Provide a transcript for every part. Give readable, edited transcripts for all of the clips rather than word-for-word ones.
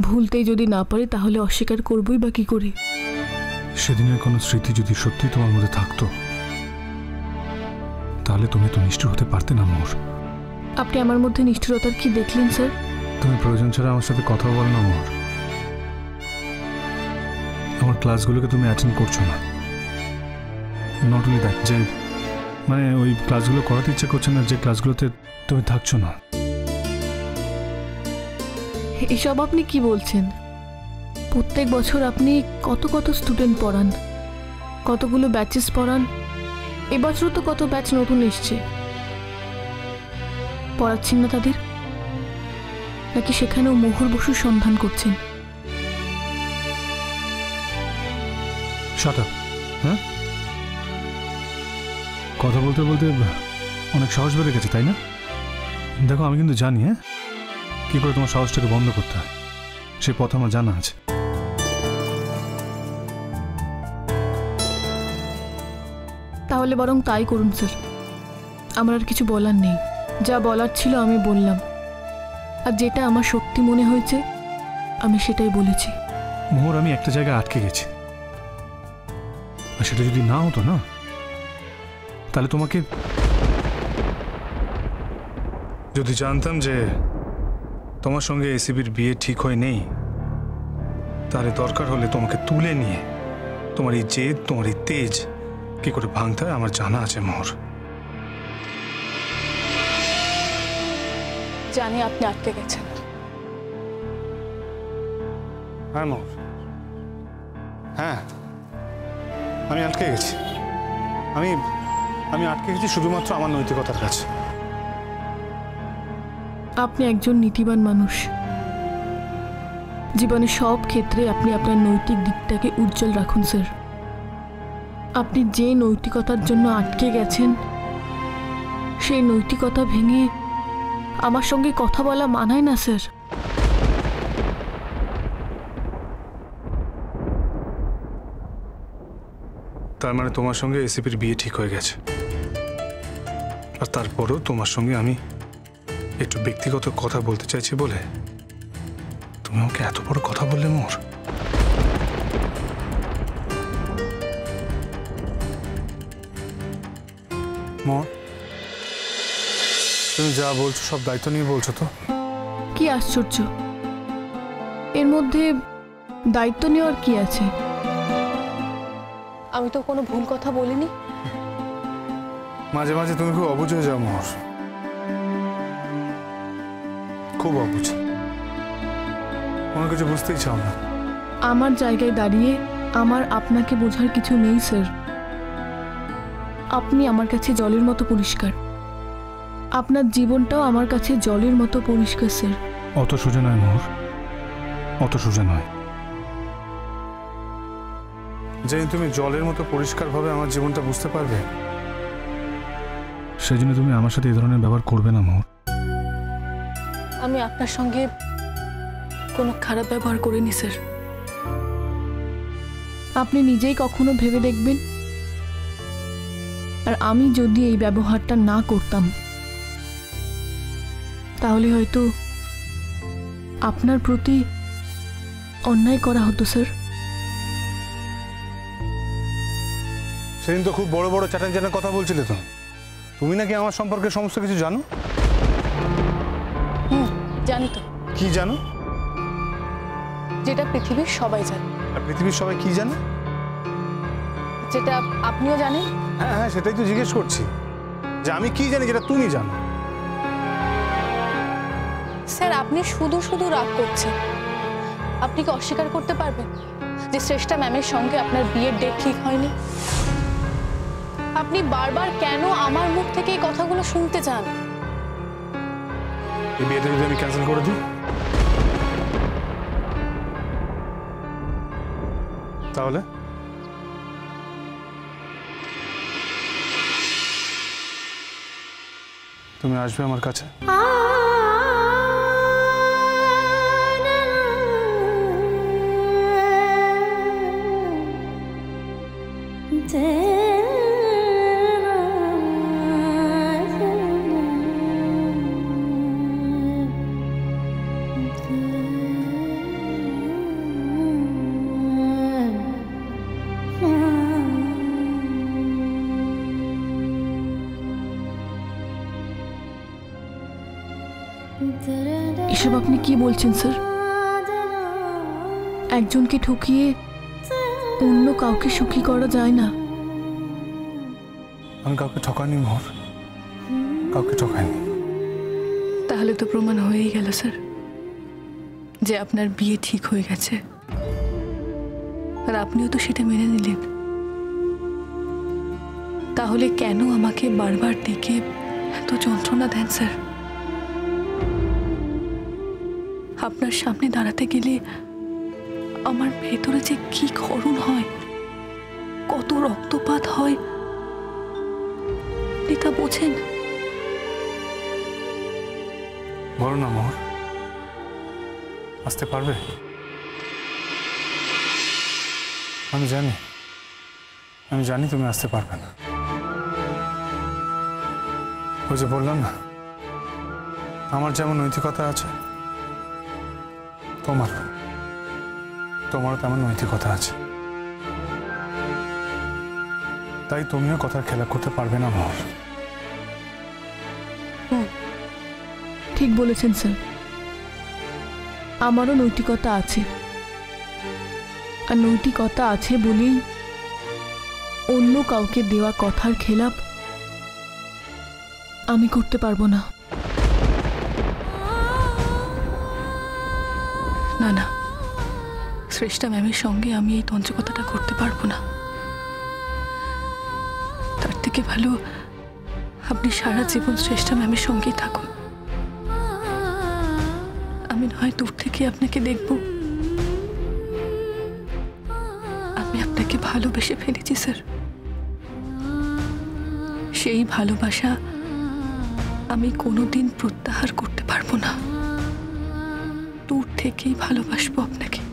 ভুলতেই যদি না পারি তাহলে অস্বীকার করবই বা কি করে? সেদিনের কোনো স্মৃতি যদি সত্যি তোমার মধ্যে থাকতো তাহলে তুমি তো নিষ্ঠুর হতে পারতে না মোহর। আপনি আমার মধ্যে নিষ্ঠুরতার কি দেখলেন স্যার? তুমি প্রয়োজন ছাড়া আমার সাথে কথা বলো না মোহর। আমার ক্লাসগুলোকে তুমি অ্যাটেন্ড করছো না। নট অনলি দ্যাট, যে মানে ওই ক্লাসগুলো করাতে ইচ্ছা করছে না, যে ক্লাসগুলোতে তুমি থাকছো না। এসব আপনি কি বলছেন? প্রত্যেক বছর আপনি কত কত স্টুডেন্ট পড়ান, কতগুলো ব্যাচেস পড়ান। এবছরও তো কত ব্যাচ নতুন এসছে। পড়াচ্ছেন না তাদের? নাকি সেখানেও মোহর বসুর সন্ধান করছেন? Shut up. হ্যাঁ, কথা বলতে বলতে অনেক সাহস বেড়ে গেছে, তাই না? দেখো, আমি কিন্তু জানি হ্যাঁ কি করে তোমার সাহসটাকে বন্ধ করতে হয়, সে পথ আমার জানা আছে। তাহলে বরং তাই করুন স্যার, আমার আর কিছু বলার নেই। যা বলার ছিল আমি বললাম, আর যেটা আমার শক্তি মনে হয়েছে আমি সেটাই বলেছি। মোহর, আমি একটা জায়গায় আটকে গেছি, আর সেটা যদি না হতো না তাহলে তোমাকে, যদি জানতাম যে তোমার সঙ্গে এসিবির বিয়ে ঠিক হয়ে নেই, তাহলে দরকার হলে তোমাকে তুলে নিয়ে তোমার এই জেদ, তোমার এই তেজ কি করে ভাঙতে হয় আমার জানা আছে মোহর। জানি আপনি আটকে গেছেন। হ্যাঁ মোহর, হ্যাঁ আমি আটকে গেছি। আমি আটকে গেছি শুধুমাত্র আমার নৈতিকতার কাছে। আপনি একজন নীতিবান মানুষ। জীবনের সব ক্ষেত্রে আপনি আপনার নৈতিক দিকটাকে উজ্জ্বল রাখুন স্যার। আপনি যে নৈতিকতার জন্য আটকে গেছেন সেই নৈতিকতা ভেঙে আমার সঙ্গে কথা বলা মানায় না স্যার। তার মানে তোমার সঙ্গে এসিপির বিয়ে ঠিক হয়ে গেছে, আর তারপরেও তোমার সঙ্গে আমি একটু ব্যক্তিগত কথা বলতে চাইছি বলে তুমি আমাকে এত বড় কথা বললে মোর। মোর, তুমি যা বলছো সব দায়িত্ব নিয়ে বলছো তো? কি আশ্চর্য, এর মধ্যে দায়িত্ব নেওয়ার কি আছে? আমি তো কোনো ভুল কথা বলিনি। মাঝে মাঝে তুমি খুব অবুঝ হয়ে যাও মোহর, খুব অবুঝ, কোনো কিছু বুঝতেই চাও না। আমার জায়গায় দাঁড়িয়ে আমার আপনাকে বোঝার কিছু নেই স্যার। আপনি আমার কাছে জলের মতো পরিষ্কার, আপনার জীবনটাও আমার কাছে জলের মতো পরিষ্কার স্যার। অত সোজা নয় মোহর, অত সোজা নয়। যেদিন তুমি জলের মতো পরিষ্কারভাবে আমার জীবনটা বুঝতে পারবে, সেই জন্য তুমি আমার সাথে এই ধরনের ব্যবহার করবে না মোহর। আমি আপনার সঙ্গে কোনো খারাপ ব্যবহার করিনি স্যার। আপনি নিজেই কখনো ভেবে দেখবেন, আর আমি যদি এই ব্যবহারটা না করতাম তাহলে হয়তো আপনার প্রতি অন্যায় করা হতো স্যার। সেদিন তো খুব বড় বড় চ্যাটান চ্যাটান কথা বলছিলে তো, তুমি নাকি আমার সম্পর্কে সমস্ত কিছু জানো? জানি তো। কি জানো? যেটা পৃথিবীর সবাই জানে। আর পৃথিবীর সবাই কি জানে? যেটা আপনিও জানেন। হ্যাঁ হ্যাঁ, সেটাই তো জিজ্ঞেস করছি, যে আমি কি জানি যেটা তুমি জানো। স্যার, আপনি শুধু শুধু রাগ করছেন। আপনি কি অস্বীকার করতে পারবেন যে শ্রেষ্ঠা ম্যামের সঙ্গে আপনার বিয়ের ডেট ঠিক হয়নি? আপনি বারবার কেন আমার মুখ থেকে এই কথাগুলো শুনতে চান? এই বিয়েটা যদি আমি ক্যান্সেল করে দিই তাহলে? তুমি আসবে আমার কাছে? এসব আপনি কি বলছেন স্যার? একজনকে ঠকিয়ে অন্য কাউকে সুখী করা যায় না। আমি কাউকে ঠকাইনি মোহর, কাউকে ঠকাইনি। তাহলে তো প্রমাণ হয়েই গেল স্যার যে আপনার বিয়ে ঠিক হয়ে গেছে, আর আপনিও তো সেটা মেনে নিলেন। তাহলে কেন আমাকে বারবার ডেকে এত যন্ত্রণা দেন স্যার? আপনার সামনে দাঁড়াতে গেলে আমার ভেতরে যে কি ক্ষরণ হয়, কত রক্তপাত হয়, তা বোঝেন? বলো না মোহর, আসতে পারবে? আমি জানি তুমি আসতে পারবে না। ওই যে বললাম না, আমার যেমন নৈতিকতা আছে, তোমারও তেমন নৈতিকতা আছে। তাই তুমিও কথার খেলাপ করতে পারবে না মোহর। ঠিক বলেছেন স্যার, আমারও নৈতিকতা আছে, আর নৈতিকতা আছে বলেই অন্য কাউকে দেওয়া কথার খেলাপ আমি করতে পারবো না। না না, শ্রেষ্ঠা ম্যামের সঙ্গে আমি এই তঞ্চকতাটা করতে পারবো না। তার থেকে ভালো আপনি সারা জীবন শ্রেষ্ঠা ম্যামের সঙ্গেই থাকুন। আমি নয় দূর থেকে আপনাকে দেখব। আমি আপনাকে ভালোবেসে ফেলেছি স্যার। সেই ভালোবাসা আমি কোনোদিন প্রত্যাহার করতে পারবো না। দূর থেকেই ভালোবাসবো আপনাকে।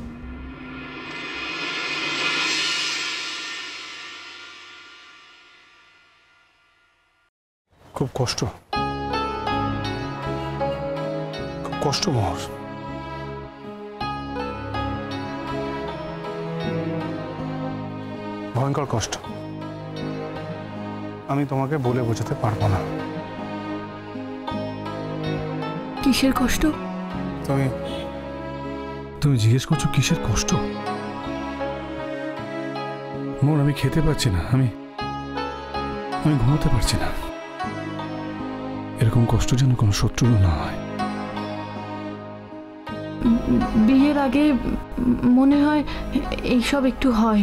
খুব কষ্ট মোহর। ভয়ঙ্কর কষ্ট, আমি তোমাকে বলে বোঝাতে পারবো না। কিসের কষ্ট? তুমি জিজ্ঞেস করছো কিসের কষ্ট? মোর, আমি খেতে পারছি না, আমি ঘুমোতে পারছি না। এরকম কষ্ট যেন কোনো শত্রুর না হয়। বিয়ের আগে মনে হয় এইসব একটু হয়,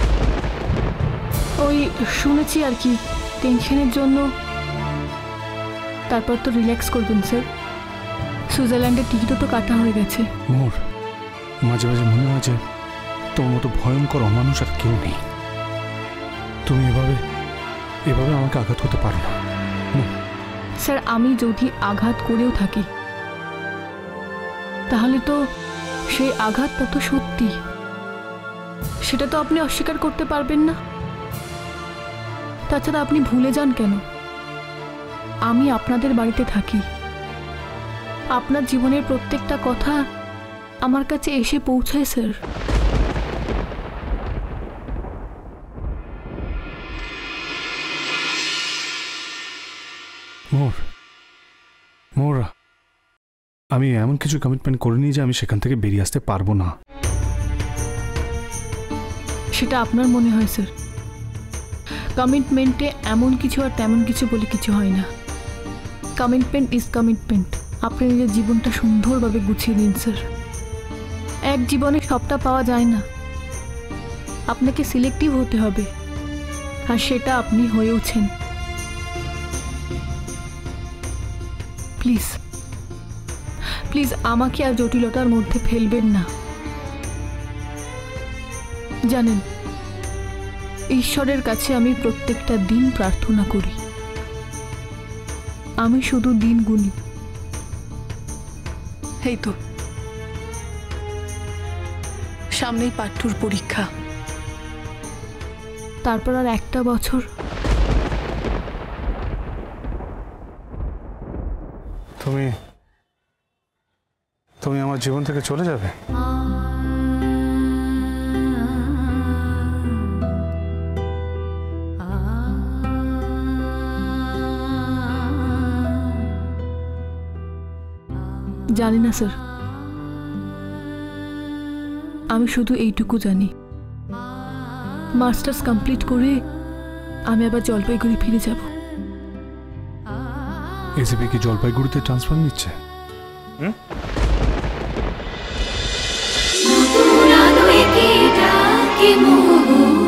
ওই শুনেছি আর কি, টেনশনের জন্য। তারপর তো রিল্যাক্স করবেন স্যার। সুইজারল্যান্ডের টিকিটও তো কাটা হয়ে গেছে। মোর, মাঝে মাঝে মনে হয় যে তোমার মতো ভয়ঙ্কর অমানুষ আর কেউ নেই। তুমি এভাবে আমাকে আঘাত করতে পারো না। স্যার, আমি যদি আঘাত করেও থাকি তাহলে তো সেই আঘাতটা তো সত্যি, সেটা তো আপনি অস্বীকার করতে পারবেন না। তাছাড়া আপনি ভুলে যান কেন আমি আপনাদের বাড়িতে থাকি? আপনার জীবনের প্রত্যেকটা কথা আমার কাছে এসে পৌঁছায় স্যার। মোর, আমি এমন কিছু কমিটমেন্ট করিনি যে আমি সেখান থেকে বেরিয়ে আসতে পারবো না। সেটা আপনার মনে হয় স্যার। কমিটমেন্টে এমন কিছু আর তেমন কিছু বলে কিছু হয় না। Commitment is commitment. আপনি নিজের জীবনটা সুন্দরভাবে গুছিয়ে নিন স্যার। এক জীবনে সবটা পাওয়া যায় না, আপনাকে সিলেক্টিভ হতে হবে, আর সেটা আপনি হয়েওছেন। প্লিজ প্লিজ আমাকে আর জটিলতার মধ্যে ফেলবেন না। জানেন, ঈশ্বরের কাছে আমি প্রত্যেকটা দিন প্রার্থনা করি, আমি শুধু দিন গুনি। এই তো সামনেই পাঠ্যর পরীক্ষা, তারপর আর একটা বছর। তুমি আমার জীবন থেকে চলে যাবে? জানি না স্যার, আমি শুধু এইটুকু জানি, মাস্টার্স কমপ্লিট করে আমি আবার জলপাইগুড়ি ফিরে যাব। এসিপি কি জলপাইগুড়িতে ট্রান্সফার নিচ্ছে? নতুন আলো একে ডাকে মোহ